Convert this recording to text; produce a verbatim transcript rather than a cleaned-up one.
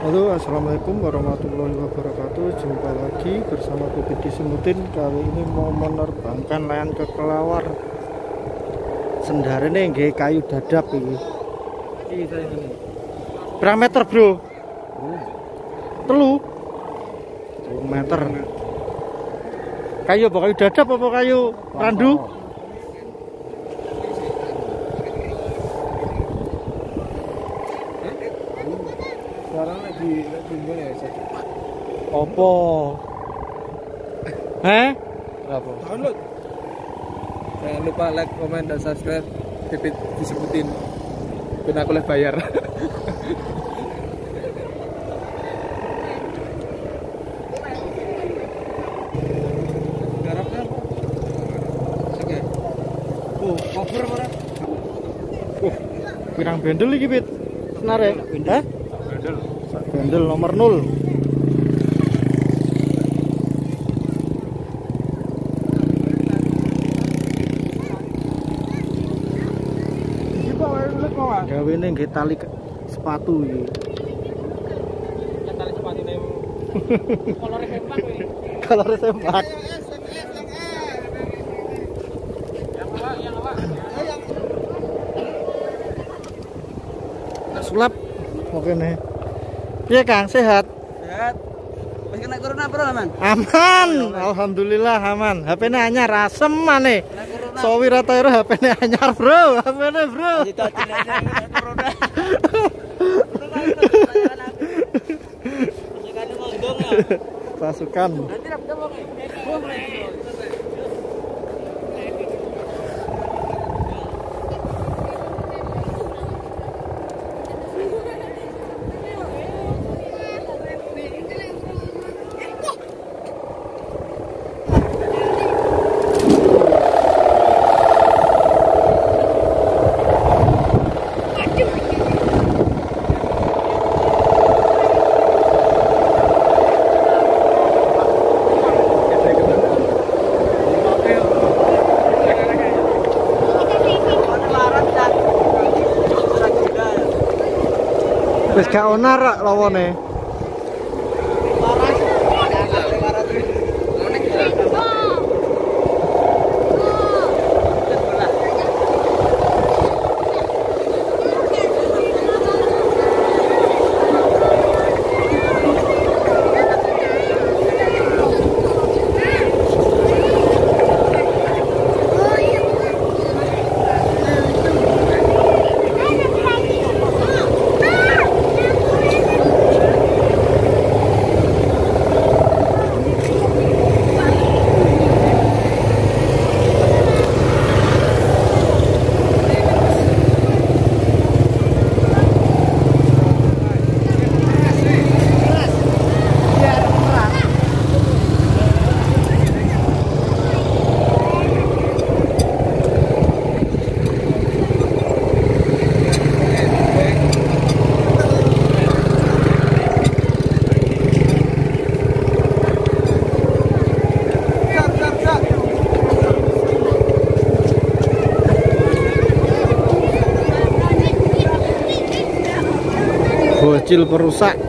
Halo, assalamualaikum warahmatullahi wabarakatuh. Jumpa lagi bersama Bibit di Semutin. Kali ini mau menerbangkan layang ke kelawar. Sendarane nggih kayu dadap ini. Berapa meter bro? Telu telu meter. Kayu apa kayu dadap apa kayu randu? Sekarang lagi lagi ya, Opo? Eh? Berapa? Download. Jangan lupa like, comment, dan subscribe. Bibit disebutin. Ben aku boleh bayar. Garapnya apa? Oke. Oh, cover mana? Uh, pirang bendel iki, Bit? Senare? Hah? Bendel. Bendel nomor nol. Gawe ning nggih tali sepatu iki. Tali sepatune kolore sempak kuwi. Kolore sempak. Yang apa? Yang apa? Sulap. Oke nih. Iya Kang, sehat? Sehat. Wis kena corona bro aman? Aman. Alhamdulillah aman. H P-ne anyar, asem maneh. Sowi Ratairo H P-ne anyar, Bro. H P-ne, Bro. Pasukan. Wis gak onar rak lawone. Bocil perusak.